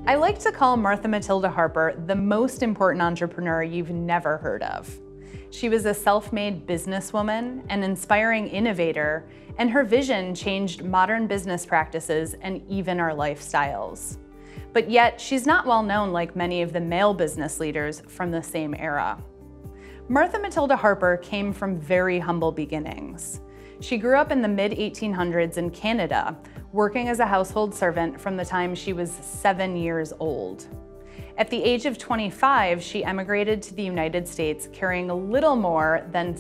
I like to call Martha Matilda Harper the most important entrepreneur you've never heard of. She was a self-made businesswoman, an inspiring innovator, and her vision changed modern business practices and even our lifestyles. But yet, she's not well known like many of the male business leaders from the same era. Martha Matilda Harper came from very humble beginnings. She grew up in the mid-1800s in Canada, working as a household servant from the time she was 7 years old. At the age of 25, she emigrated to the United States carrying a little more than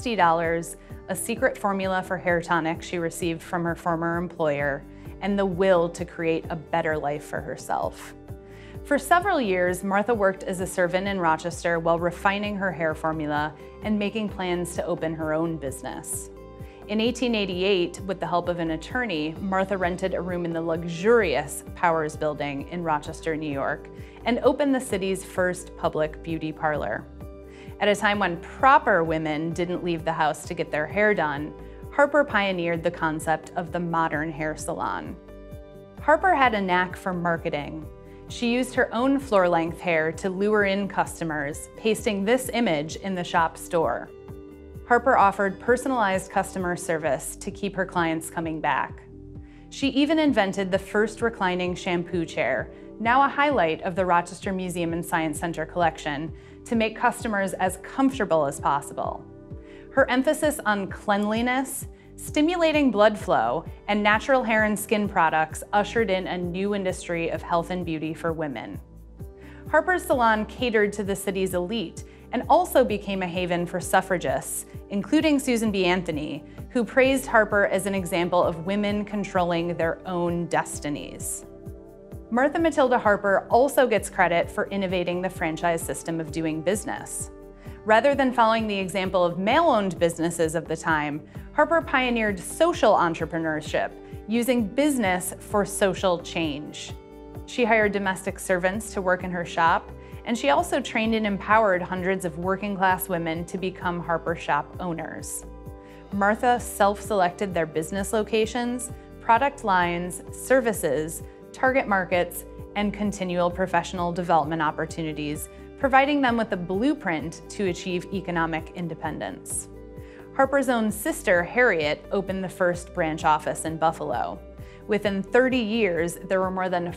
$60, a secret formula for hair tonic she received from her former employer, and the will to create a better life for herself. For several years, Martha worked as a servant in Rochester while refining her hair formula and making plans to open her own business. In 1888, with the help of an attorney, Martha rented a room in the luxurious Powers building in Rochester, New York, and opened the city's first public beauty parlor. At a time when proper women didn't leave the house to get their hair done, Harper pioneered the concept of the modern hair salon. Harper had a knack for marketing. She used her own floor-length hair to lure in customers, pasting this image in the shop's door. Harper offered personalized customer service to keep her clients coming back. She even invented the first reclining shampoo chair, now a highlight of the Rochester Museum Science Center collection, to make customers as comfortable as possible. Her emphasis on cleanliness, stimulating blood flow, and natural hair and skin products ushered in a new industry of health and beauty for women. Harper's salon catered to the city's elite and also became a haven for suffragists, including Susan B. Anthony, who praised Harper as an example of women controlling their own destinies. Martha Matilda Harper also gets credit for innovating the franchise system of doing business. Rather than following the example of male-owned businesses of the time, Harper pioneered social entrepreneurship, using business for social change. She hired domestic servants to work in her shop, and she also trained and empowered hundreds of working-class women to become Harper shop owners. Martha self-selected their business locations, product lines, services, target markets, and continual professional development opportunities, providing them with a blueprint to achieve economic independence. Harper's own sister, Harriet, opened the first branch office in Buffalo. Within 30 years, there were more than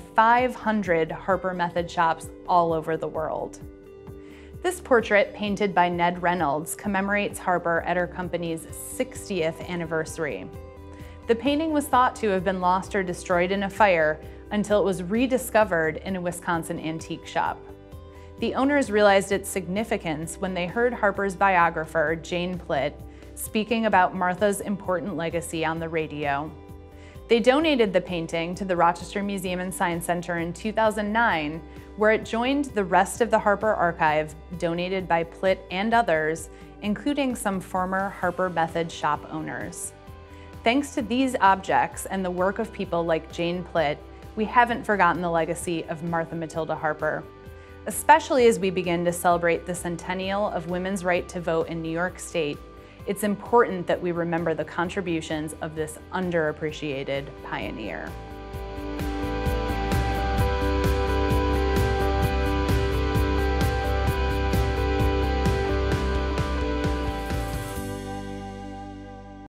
500 Harper Method shops all over the world. This portrait, painted by Ned Reynolds, commemorates Harper at her company's 60th anniversary. The painting was thought to have been lost or destroyed in a fire until it was rediscovered in a Wisconsin antique shop. The owners realized its significance when they heard Harper's biographer, Jane Plitt, speaking about Martha's important legacy on the radio. They donated the painting to the Rochester Museum Science Center in 2009, where it joined the rest of the Harper archive donated by Plitt and others, including some former Harper Method shop owners. Thanks to these objects and the work of people like Jane Plitt, we haven't forgotten the legacy of Martha Matilda Harper. Especially as we begin to celebrate the centennial of women's right to vote in New York State, it's important that we remember the contributions of this underappreciated pioneer.